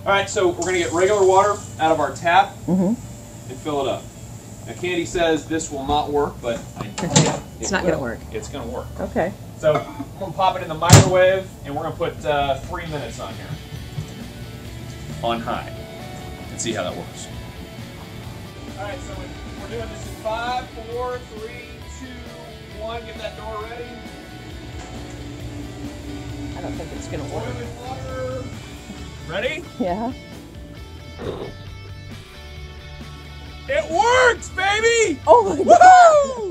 All right, so we're gonna get regular water out of our tap Mm-hmm. and fill it up. Now, Candy says this will not work, but It's not gonna work. It's gonna work. Okay. So I'm gonna pop it in the microwave, and we're gonna put 3 minutes on here, on high, and see how that works. All right, so we're doing this in 5, 4, 3, 2, 1. Get that door ready. I don't think it's gonna work. Boiling water. Ready? Yeah. It works, baby! Oh my God! Woo!